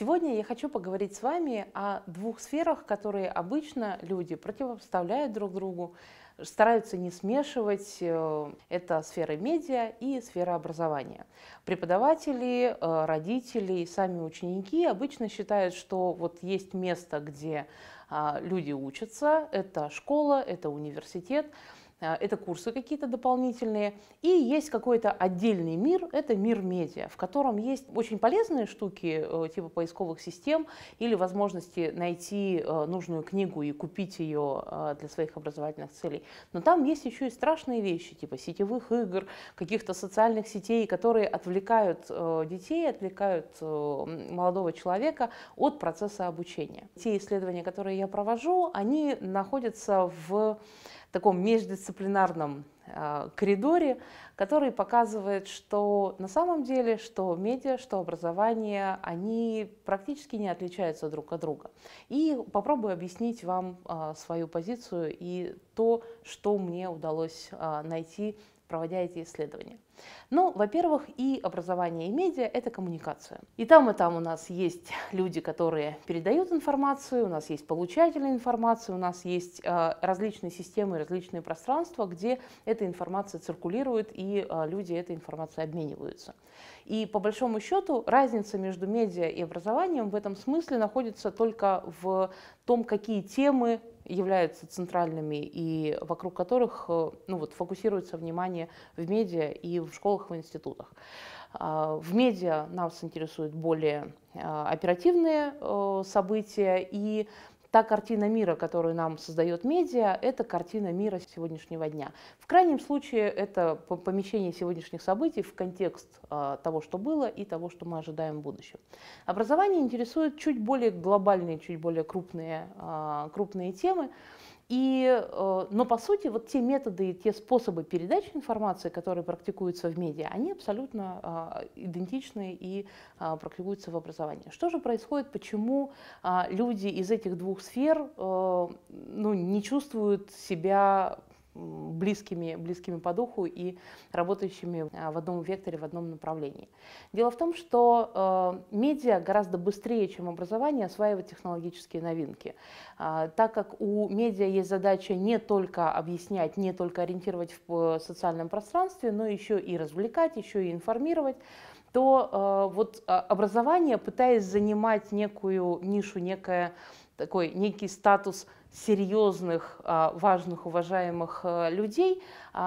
Сегодня я хочу поговорить с вами о двух сферах, которые обычно люди противопоставляют друг другу, стараются не смешивать. Это сфера медиа и сфера образования. Преподаватели, родители и сами ученики обычно считают, что вот есть место, где люди учатся, это школа, это университет, это курсы какие-то дополнительные. И есть какой-то отдельный мир, это мир медиа, в котором есть очень полезные штуки типа поисковых систем или возможности найти нужную книгу и купить ее для своих образовательных целей. Но там есть еще и страшные вещи, типа сетевых игр, каких-то социальных сетей, которые отвлекают детей, отвлекают молодого человека от процесса обучения. Те исследования, которые я провожу, они находятся в таком междисциплинарном коридоре, который показывает, что на самом деле, что медиа, что образование, они практически не отличаются друг от друга. И попробую объяснить вам свою позицию и то, что мне удалось найти, проводя эти исследования. Ну, во-первых, и образование, и медиа – это коммуникация. И там у нас есть люди, которые передают информацию, у нас есть получатели информации, у нас есть различные системы, различные пространства, где эта информация циркулирует, и люди этой информацией обмениваются. И по большому счету разница между медиа и образованием в этом смысле находится только в том, какие темы являются центральными и вокруг которых фокусируется внимание в медиа и в школах, в институтах. В медиа нас интересуют более оперативные события, и та картина мира, которую нам создает медиа, это картина мира сегодняшнего дня. В крайнем случае, это помещение сегодняшних событий в контекст того, что было, и того, что мы ожидаем в будущем. Образование интересует чуть более глобальные, чуть более крупные темы. Но по сути вот те методы и те способы передачи информации, которые практикуются в медиа, они абсолютно идентичны и практикуются в образовании. Что же происходит, почему люди из этих двух сфер не чувствуют себя близкими по духу и работающими в одном векторе, в одном направлении? Дело в том, что медиа гораздо быстрее, чем образование, осваивает технологические новинки. Так как у медиа есть задача не только объяснять, не только ориентировать в социальном пространстве, но еще и развлекать, еще и информировать, то образование, пытаясь занимать некую нишу, некий статус серьезных, важных, уважаемых людей,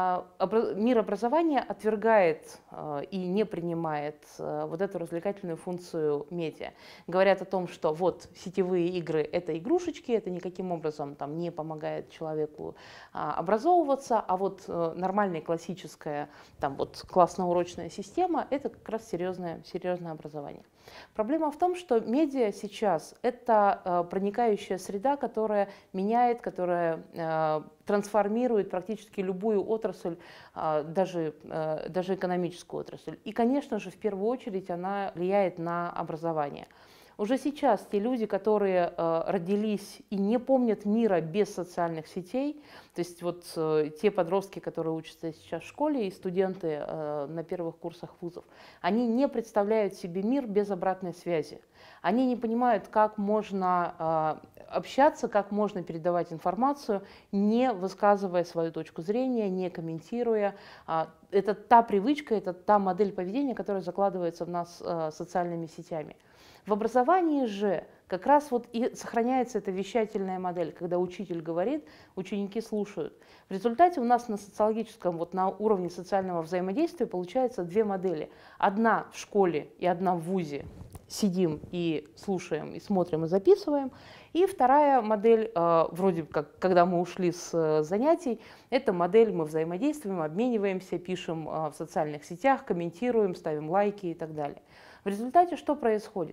мир образования отвергает и не принимает вот эту развлекательную функцию медиа. Говорят о том, что вот сетевые игры – это игрушечки, это никаким образом не помогает человеку образовываться, а вот нормальная классическая классно-урочная система – это как раз серьезное образование. Проблема в том, что медиа сейчас – это проникающая среда, которая меняет, которая трансформирует практически любую отрасль, даже экономическую отрасль. И, конечно же, в первую очередь она влияет на образование. Уже сейчас те люди, которые родились и не помнят мира без социальных сетей, то есть те подростки, которые учатся сейчас в школе, и студенты на первых курсах вузов, они не представляют себе мир без обратной связи. Они не понимают, как можно общаться, как можно передавать информацию, не высказывая свою точку зрения, не комментируя. Это та привычка, это та модель поведения, которая закладывается в нас социальными сетями. В образовании же как раз и сохраняется эта вещательная модель, когда учитель говорит, ученики слушают. В результате у нас на социологическом, на уровне социального взаимодействия получается две модели. Одна в школе и одна в вузе. Сидим и слушаем, и смотрим, и записываем. И вторая модель, вроде как, когда мы ушли с занятий, это модель, мы взаимодействуем, обмениваемся, пишем в социальных сетях, комментируем, ставим лайки и так далее. В результате что происходит?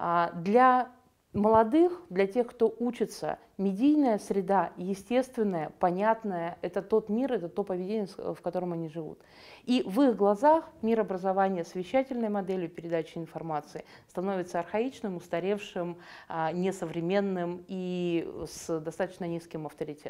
Для молодых, для тех, кто учится, медийная среда, естественная, понятная, это тот мир, это то поведение, в котором они живут. И в их глазах мир образования с вещательной моделью передачи информации становится архаичным, устаревшим, несовременным и с достаточно низким авторитетом.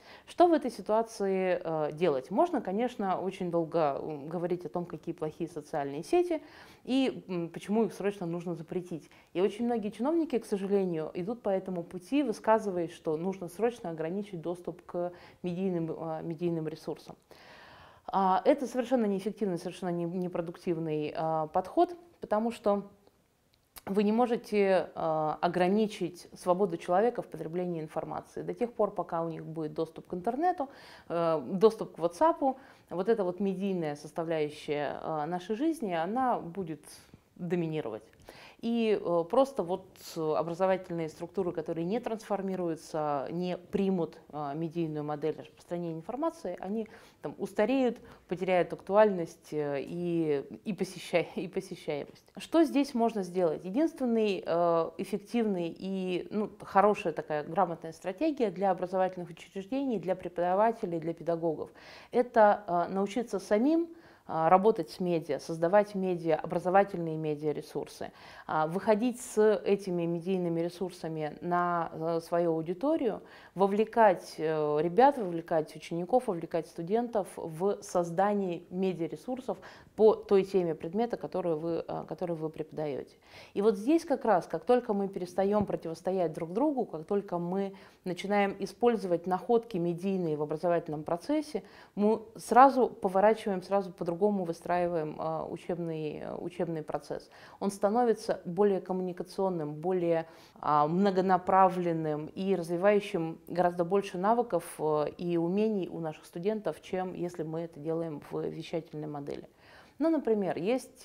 Что в этой ситуации делать? Можно, конечно, очень долго говорить о том, какие плохие социальные сети и почему их срочно нужно запретить. И очень многие чиновники, к сожалению, идут по этому пути, высказывая, что нужно срочно ограничить доступ к медийным ресурсам. Это совершенно неэффективный, совершенно непродуктивный подход, потому что вы не можете ограничить свободу человека в потреблении информации до тех пор, пока у них будет доступ к интернету, доступ к WhatsApp. Вот эта вот медийная составляющая нашей жизни, она будет доминировать. И просто вот образовательные структуры, которые не трансформируются, не примут медийную модель распространения информации, они там устареют, потеряют актуальность и посещаемость. Что здесь можно сделать? Единственный эффективный и хорошая такая грамотная стратегия для образовательных учреждений, для преподавателей, для педагогов – это научиться самим работать с медиа, создавать медиа, образовательные медиаресурсы, выходить с этими медийными ресурсами на свою аудиторию, вовлекать ребят, вовлекать учеников, вовлекать студентов в создание медиаресурсов по той теме предмета, который вы преподаете. И вот здесь как раз, как только мы перестаем противостоять друг другу, как только мы начинаем использовать находки медийные в образовательном процессе, мы сразу поворачиваем, сразу по-другому выстраиваем учебный процесс. Он становится более коммуникационным, более многонаправленным и развивающим гораздо больше навыков и умений у наших студентов, чем если мы это делаем в вещательной модели. Ну, например, есть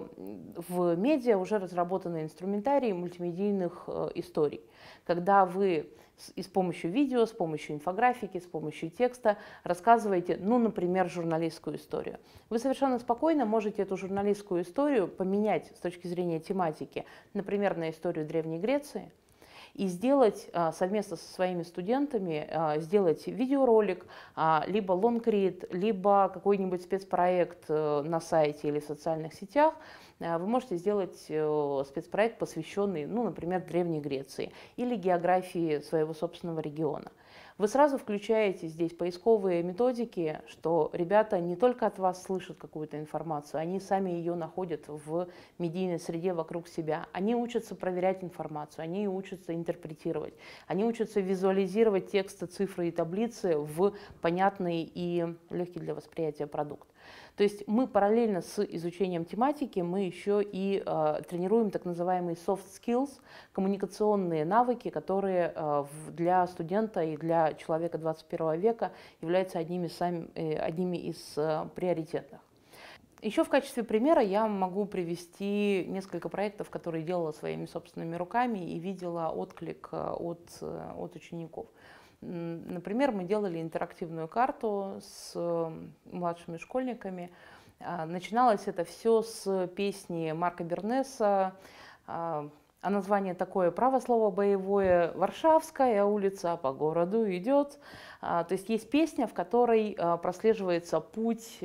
в медиа уже разработанный инструментарий мультимедийных историй, когда вы с помощью видео, с помощью инфографики, с помощью текста рассказываете, например, журналистскую историю. Вы совершенно спокойно можете эту журналистскую историю поменять с точки зрения тематики, например, на историю Древней Греции, и сделать совместно со своими студентами, сделать видеоролик, либо лонгрид, либо какой-нибудь спецпроект на сайте или в социальных сетях. Вы можете сделать спецпроект, посвященный, например, Древней Греции или географии своего собственного региона. Вы сразу включаете здесь поисковые методики, что ребята не только от вас слышат какую-то информацию, они сами ее находят в медийной среде вокруг себя. Они учатся проверять информацию, они учатся интерпретировать, они учатся визуализировать тексты, цифры и таблицы в понятный и легкий для восприятия продукт. То есть мы параллельно с изучением тематики, мы еще и тренируем так называемые soft skills, коммуникационные навыки, которые для студента и для человека 21 века являются одними из приоритетных. Еще в качестве примера я могу привести несколько проектов, которые делала своими собственными руками и видела отклик от учеников. Например, мы делали интерактивную карту с младшими школьниками. Начиналось это все с песни Марка Бернеса, а название такое: «Право слово боевое, Варшавская улица по городу идет». То есть песня, в которой прослеживается путь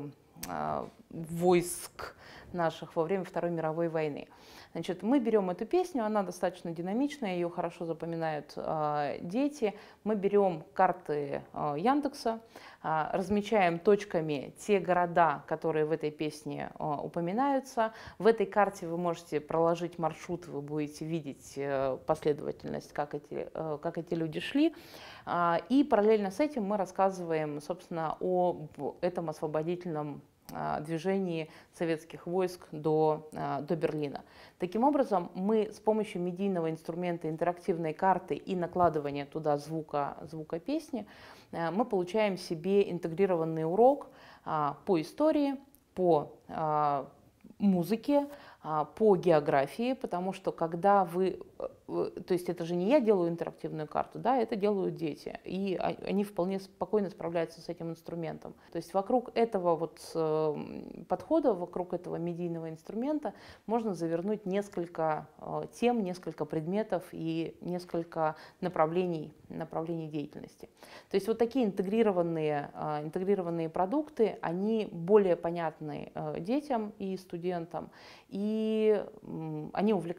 войск наших во время Второй мировой войны. Значит, мы берем эту песню, она достаточно динамичная, ее хорошо запоминают дети. Мы берем карты Яндекса, размечаем точками те города, которые в этой песне упоминаются. В этой карте вы можете проложить маршрут, вы будете видеть последовательность, как эти люди шли. И параллельно с этим мы рассказываем, собственно, об этом освободительном движении советских войск до Берлина. Таким образом, мы с помощью медийного инструмента интерактивной карты и накладывания туда звука песни, мы получаем себе интегрированный урок по истории, по музыке, по географии, потому что когда то есть это же не я делаю интерактивную карту, да, это делают дети, и они вполне спокойно справляются с этим инструментом. То есть вокруг этого подхода, вокруг этого медийного инструмента можно завернуть несколько тем, несколько предметов и несколько направлений деятельности. То есть вот такие интегрированные продукты, они более понятны детям и студентам, и они увлекают.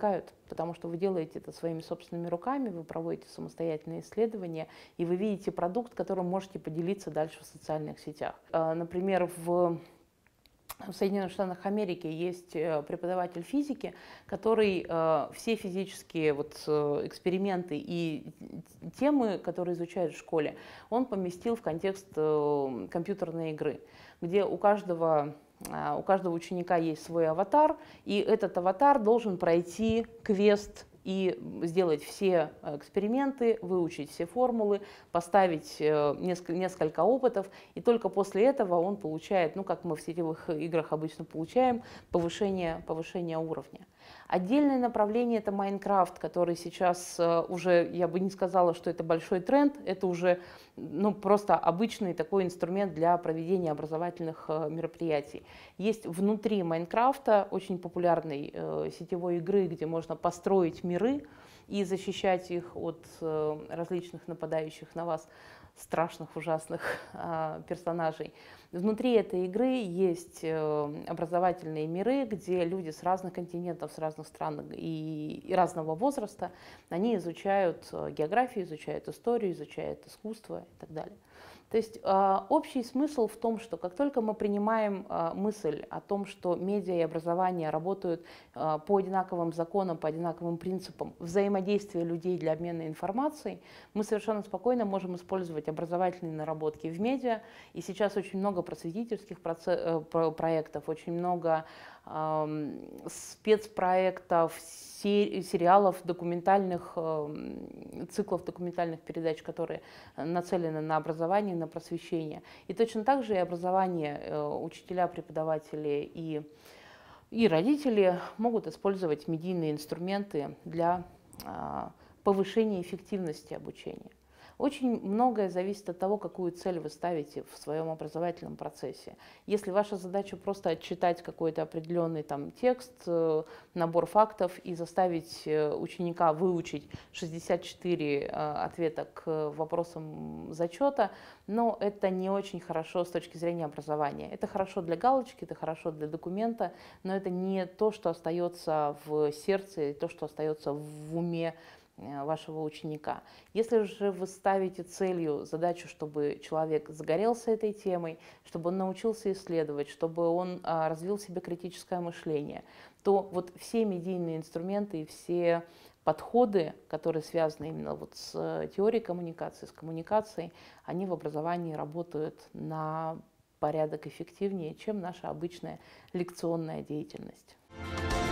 потому что вы делаете это своими собственными руками, вы проводите самостоятельные исследования, и вы видите продукт, которым можете поделиться дальше в социальных сетях. Например, в Соединенных Штатах Америки есть преподаватель физики, который все физические эксперименты и темы, которые изучают в школе, он поместил в контекст компьютерной игры, где у каждого ученика есть свой аватар, и этот аватар должен пройти квест и сделать все эксперименты, выучить все формулы, поставить несколько опытов, и только после этого он получает, как мы в сетевых играх обычно получаем, повышение уровня. Отдельное направление — это Майнкрафт, который сейчас уже, я бы не сказала, что это большой тренд, это уже просто обычный такой инструмент для проведения образовательных мероприятий. Есть внутри Майнкрафта очень популярной сетевой игры, где можно построить миры и защищать их от различных нападающих на вас страшных, ужасных персонажей. Внутри этой игры есть образовательные миры, где люди с разных континентов, с разных стран и разного возраста, они изучают географию, изучают историю, изучают искусство и так далее. То есть общий смысл в том, что как только мы принимаем мысль о том, что медиа и образование работают по одинаковым законам, по одинаковым принципам взаимодействия людей для обмена информацией, мы совершенно спокойно можем использовать образовательные наработки в медиа. И сейчас очень много просветительских проектов, очень много спецпроектов, сериалов, документальных, циклов документальных передач, которые нацелены на образование, на просвещение. И точно так же и образование, учителя, преподаватели и родители могут использовать медийные инструменты для повышения эффективности обучения. Очень многое зависит от того, какую цель вы ставите в своем образовательном процессе. Если ваша задача просто отчитать какой-то определенный текст, набор фактов и заставить ученика выучить 64 ответа к вопросам зачета, но это не очень хорошо с точки зрения образования. Это хорошо для галочки, это хорошо для документа, но это не то, что остается в сердце, то, что остается в уме вашего ученика. Если же вы ставите целью задачу, чтобы человек загорелся этой темой, чтобы он научился исследовать, чтобы он развил в себе критическое мышление, то все медийные инструменты и все подходы, которые связаны именно с теорией коммуникации, с коммуникацией, они в образовании работают на порядок эффективнее, чем наша обычная лекционная деятельность.